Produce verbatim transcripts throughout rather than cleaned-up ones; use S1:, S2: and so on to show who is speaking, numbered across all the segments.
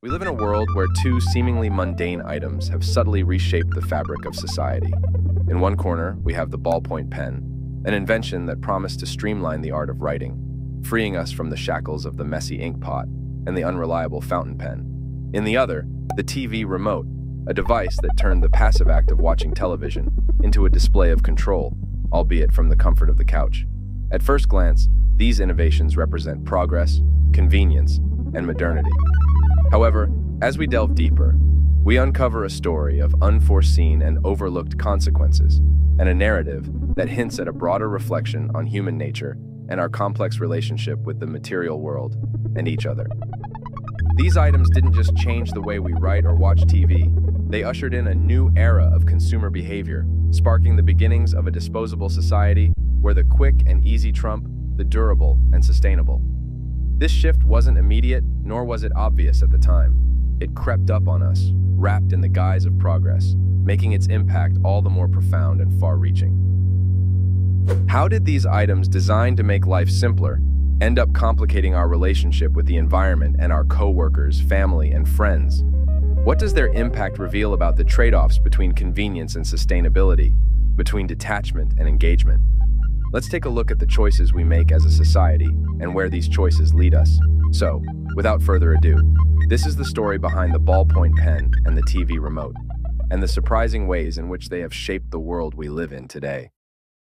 S1: We live in a world where two seemingly mundane items have subtly reshaped the fabric of society. In one corner, we have the ballpoint pen, an invention that promised to streamline the art of writing, freeing us from the shackles of the messy ink pot and the unreliable fountain pen. In the other, the T V remote, a device that turned the passive act of watching television into a display of control, albeit from the comfort of the couch. At first glance, these innovations represent progress, convenience, and modernity. However, as we delve deeper, we uncover a story of unforeseen and overlooked consequences, and a narrative that hints at a broader reflection on human nature and our complex relationship with the material world and each other. These items didn't just change the way we write or watch T V, they ushered in a new era of consumer behavior, sparking the beginnings of a disposable society where the quick and easy trump the durable and sustainable. This shift wasn't immediate, nor was it obvious at the time. It crept up on us, wrapped in the guise of progress, making its impact all the more profound and far-reaching. How did these items designed to make life simpler end up complicating our relationship with the environment and our co-workers, family, and friends? What does their impact reveal about the trade-offs between convenience and sustainability, between detachment and engagement? Let's take a look at the choices we make as a society and where these choices lead us. So, without further ado, this is the story behind the ballpoint pen and the T V remote, and the surprising ways in which they have shaped the world we live in today.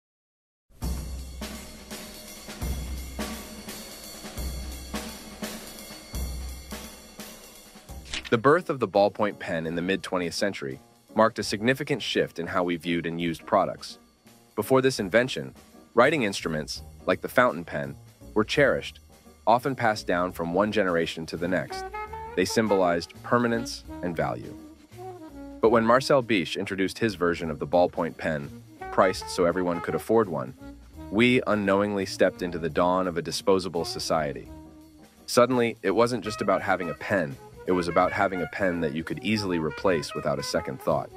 S1: The birth of the ballpoint pen in the mid twentieth century marked a significant shift in how we viewed and used products. Before this invention, writing instruments, like the fountain pen, were cherished, often passed down from one generation to the next. They symbolized permanence and value. But when Marcel Bich introduced his version of the ballpoint pen, priced so everyone could afford one, we unknowingly stepped into the dawn of a disposable society. Suddenly, it wasn't just about having a pen, it was about having a pen that you could easily replace without a second thought.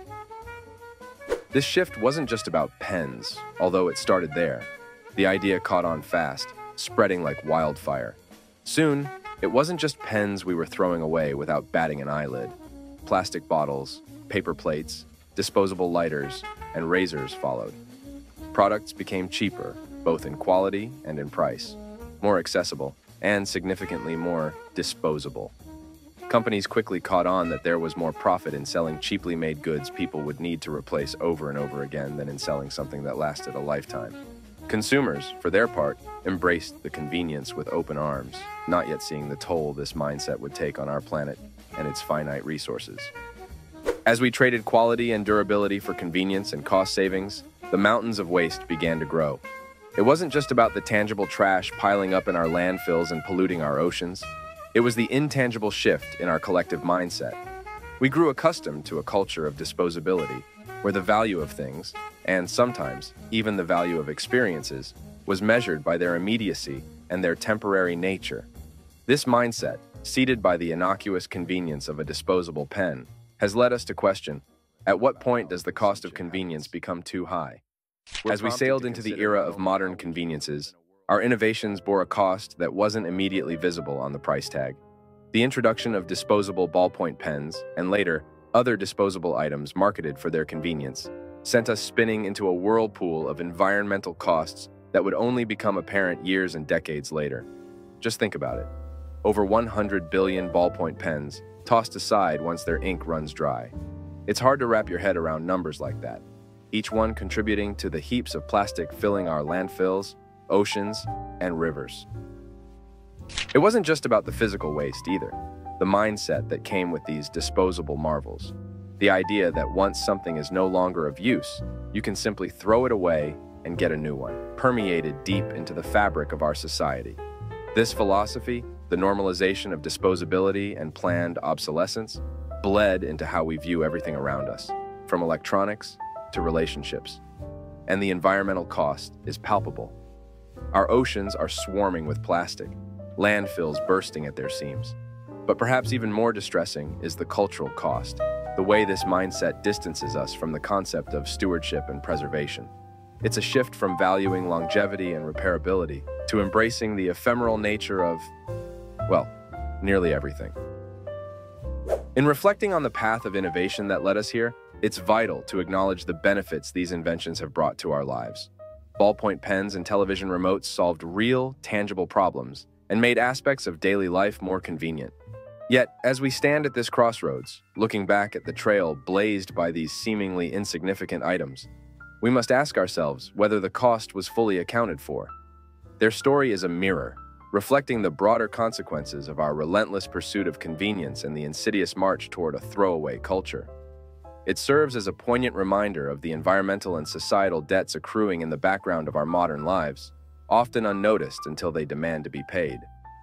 S1: This shift wasn't just about pens, although it started there. The idea caught on fast, spreading like wildfire. Soon, it wasn't just pens we were throwing away without batting an eyelid. Plastic bottles, paper plates, disposable lighters, and razors followed. Products became cheaper, both in quality and in price, more accessible, and significantly more disposable. Companies quickly caught on that there was more profit in selling cheaply made goods people would need to replace over and over again than in selling something that lasted a lifetime. Consumers, for their part, embraced the convenience with open arms, not yet seeing the toll this mindset would take on our planet and its finite resources. As we traded quality and durability for convenience and cost savings, the mountains of waste began to grow. It wasn't just about the tangible trash piling up in our landfills and polluting our oceans. It was the intangible shift in our collective mindset. We grew accustomed to a culture of disposability, where the value of things, and sometimes even the value of experiences, was measured by their immediacy and their temporary nature. This mindset, seated by the innocuous convenience of a disposable pen, has led us to question, at what point does the cost of convenience become too high? As we sailed into the era of modern conveniences, our innovations bore a cost that wasn't immediately visible on the price tag. The introduction of disposable ballpoint pens, and later, other disposable items marketed for their convenience, sent us spinning into a whirlpool of environmental costs that would only become apparent years and decades later. Just think about it. Over one hundred billion ballpoint pens tossed aside once their ink runs dry. It's hard to wrap your head around numbers like that, each one contributing to the heaps of plastic filling our landfills, oceans, and rivers. It wasn't just about the physical waste either, the mindset that came with these disposable marvels. The idea that once something is no longer of use, you can simply throw it away and get a new one, permeated deep into the fabric of our society. This philosophy, the normalization of disposability and planned obsolescence, bled into how we view everything around us, from electronics to relationships. And the environmental cost is palpable. Our oceans are swarming with plastic, landfills bursting at their seams. But perhaps even more distressing is the cultural cost, the way this mindset distances us from the concept of stewardship and preservation. It's a shift from valuing longevity and repairability to embracing the ephemeral nature of, well, nearly everything. In reflecting on the path of innovation that led us here, it's vital to acknowledge the benefits these inventions have brought to our lives. Ballpoint pens and television remotes solved real, tangible problems and made aspects of daily life more convenient. Yet, as we stand at this crossroads, looking back at the trail blazed by these seemingly insignificant items, we must ask ourselves whether the cost was fully accounted for. Their story is a mirror, reflecting the broader consequences of our relentless pursuit of convenience and the insidious march toward a throwaway culture. It serves as a poignant reminder of the environmental and societal debts accruing in the background of our modern lives, often unnoticed until they demand to be paid.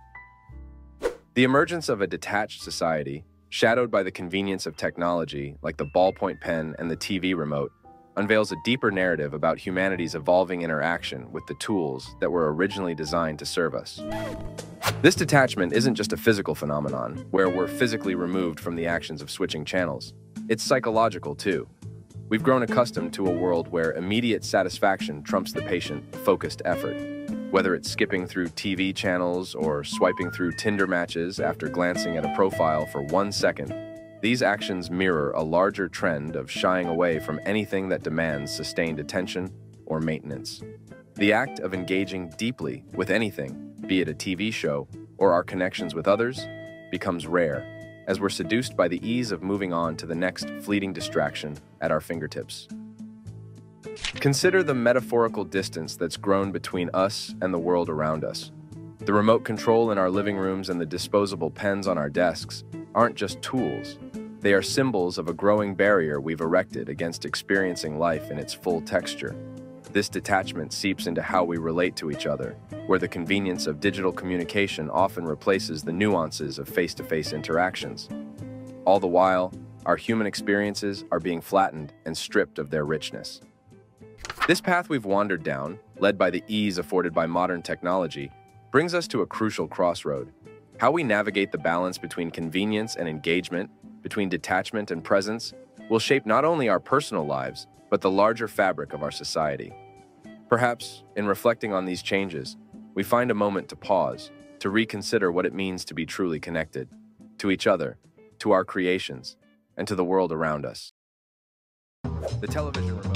S1: The emergence of a detached society, shadowed by the convenience of technology like the ballpoint pen and the T V remote, unveils a deeper narrative about humanity's evolving interaction with the tools that were originally designed to serve us. This detachment isn't just a physical phenomenon, where we're physically removed from the actions of switching channels. It's psychological, too. We've grown accustomed to a world where immediate satisfaction trumps the patient, focused effort. Whether it's skipping through T V channels or swiping through Tinder matches after glancing at a profile for one second, these actions mirror a larger trend of shying away from anything that demands sustained attention or maintenance. The act of engaging deeply with anything, be it a T V show or our connections with others, becomes rare, as we're seduced by the ease of moving on to the next fleeting distraction at our fingertips. Consider the metaphorical distance that's grown between us and the world around us. The remote control in our living rooms and the disposable pens on our desks aren't just tools. They are symbols of a growing barrier we've erected against experiencing life in its full texture. This detachment seeps into how we relate to each other, where the convenience of digital communication often replaces the nuances of face-to-face interactions. All the while, our human experiences are being flattened and stripped of their richness. This path we've wandered down, led by the ease afforded by modern technology, brings us to a crucial crossroad. How we navigate the balance between convenience and engagement, between detachment and presence, will shape not only our personal lives, but the larger fabric of our society. Perhaps, in reflecting on these changes, we find a moment to pause, to reconsider what it means to be truly connected, to each other, to our creations, and to the world around us. The television remote.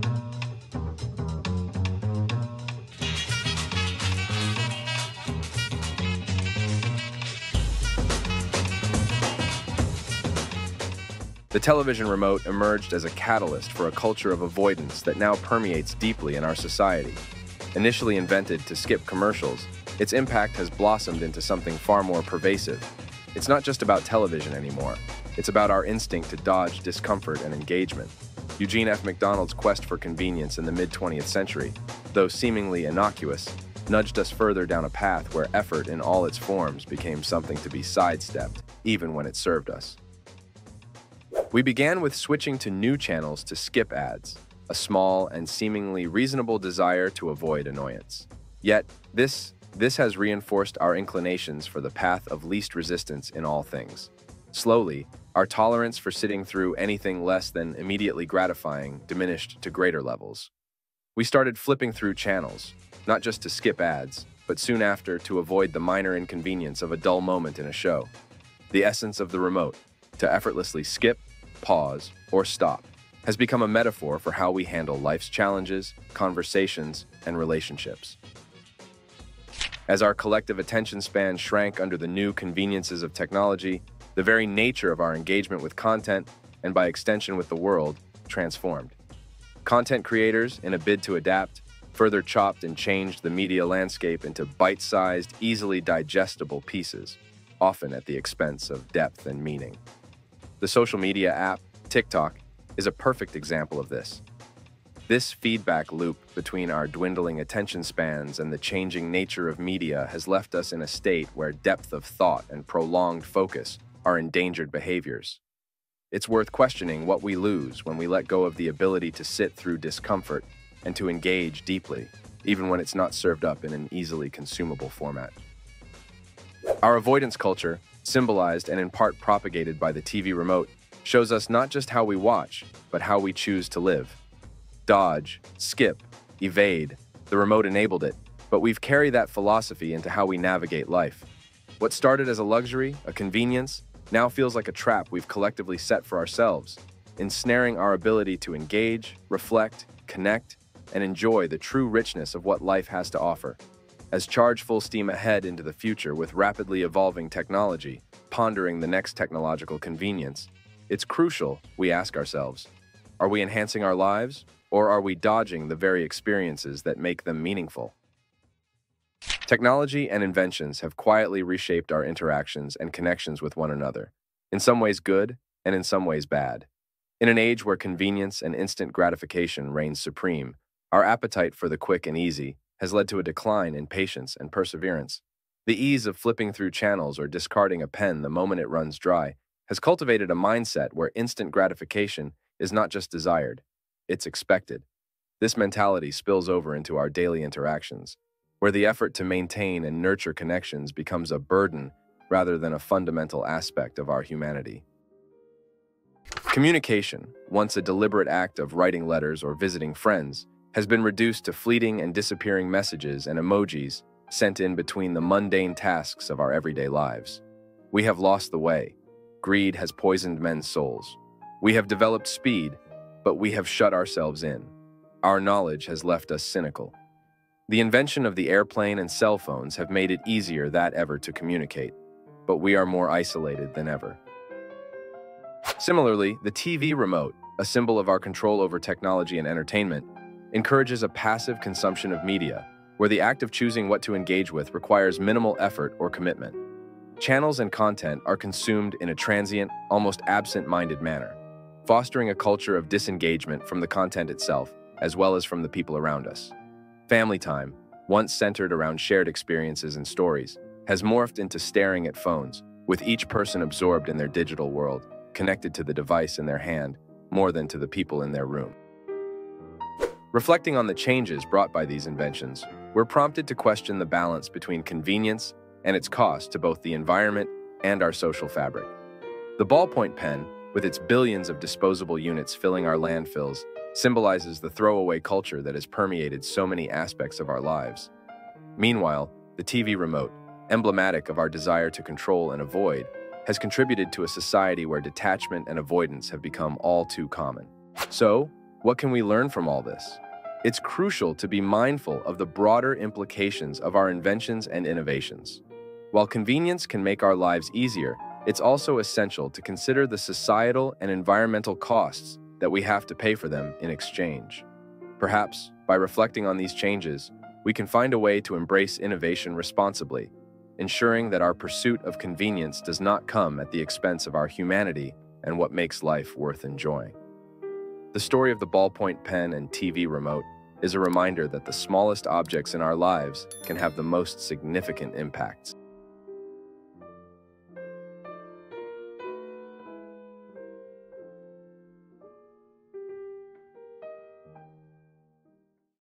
S1: The television remote emerged as a catalyst for a culture of avoidance that now permeates deeply in our society. Initially invented to skip commercials, its impact has blossomed into something far more pervasive. It's not just about television anymore. It's about our instinct to dodge discomfort and engagement. Eugene F. MacDonald's quest for convenience in the mid twentieth century, though seemingly innocuous, nudged us further down a path where effort in all its forms became something to be sidestepped, even when it served us. We began with switching to new channels to skip ads, a small and seemingly reasonable desire to avoid annoyance. Yet, this, this has reinforced our inclinations for the path of least resistance in all things. Slowly, our tolerance for sitting through anything less than immediately gratifying diminished to greater levels. We started flipping through channels, not just to skip ads, but soon after to avoid the minor inconvenience of a dull moment in a show. The essence of the remote, to effortlessly skip, pause, or stop, has become a metaphor for how we handle life's challenges, conversations, and relationships. As our collective attention span shrank under the new conveniences of technology, the very nature of our engagement with content, and by extension with the world, transformed. Content creators, in a bid to adapt, further chopped and changed the media landscape into bite-sized, easily digestible pieces, often at the expense of depth and meaning. The social media app, TikTok, is a perfect example of this. This feedback loop between our dwindling attention spans and the changing nature of media has left us in a state where depth of thought and prolonged focus are endangered behaviors. It's worth questioning what we lose when we let go of the ability to sit through discomfort and to engage deeply, even when it's not served up in an easily consumable format. Our avoidance culture, symbolized and in part propagated by the T V remote, shows us not just how we watch, but how we choose to live. Dodge, skip, evade, the remote enabled it, but we've carried that philosophy into how we navigate life. What started as a luxury, a convenience, now feels like a trap we've collectively set for ourselves, ensnaring our ability to engage, reflect, connect, and enjoy the true richness of what life has to offer. As charge full steam ahead into the future with rapidly evolving technology, pondering the next technological convenience, it's crucial we ask ourselves, are we enhancing our lives, or are we dodging the very experiences that make them meaningful? Technology and inventions have quietly reshaped our interactions and connections with one another, in some ways good and in some ways bad. In an age where convenience and instant gratification reigns supreme, our appetite for the quick and easy has led to a decline in patience and perseverance. The ease of flipping through channels or discarding a pen the moment it runs dry has cultivated a mindset where instant gratification is not just desired, it's expected. This mentality spills over into our daily interactions, where the effort to maintain and nurture connections becomes a burden rather than a fundamental aspect of our humanity. Communication, once a deliberate act of writing letters or visiting friends, has been reduced to fleeting and disappearing messages and emojis sent in between the mundane tasks of our everyday lives. We have lost the way. Greed has poisoned men's souls. We have developed speed, but we have shut ourselves in. Our knowledge has left us cynical. The invention of the airplane and cell phones have made it easier than ever to communicate, but we are more isolated than ever. Similarly, the T V remote, a symbol of our control over technology and entertainment, encourages a passive consumption of media, where the act of choosing what to engage with requires minimal effort or commitment. Channels and content are consumed in a transient, almost absent-minded manner, fostering a culture of disengagement from the content itself, as well as from the people around us. Family time, once centered around shared experiences and stories, has morphed into staring at phones, with each person absorbed in their digital world, connected to the device in their hand, more than to the people in their room. Reflecting on the changes brought by these inventions, we're prompted to question the balance between convenience and its cost to both the environment and our social fabric. The ballpoint pen, with its billions of disposable units filling our landfills, symbolizes the throwaway culture that has permeated so many aspects of our lives. Meanwhile, the T V remote, emblematic of our desire to control and avoid, has contributed to a society where detachment and avoidance have become all too common. So, what can we learn from all this? It's crucial to be mindful of the broader implications of our inventions and innovations. While convenience can make our lives easier, it's also essential to consider the societal and environmental costs that we have to pay for them in exchange. Perhaps, by reflecting on these changes, we can find a way to embrace innovation responsibly, ensuring that our pursuit of convenience does not come at the expense of our humanity and what makes life worth enjoying. The story of the ballpoint pen and T V remote is a reminder that the smallest objects in our lives can have the most significant impacts.